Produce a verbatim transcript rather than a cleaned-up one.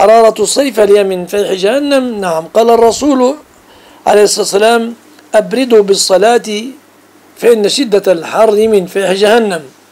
حرارة الصيف هي من فيح جهنم. نعم. قال الرسول عليه الصلاة والسلام: أبردوا بالصلاة فإن شدة الحر من فيح جهنم.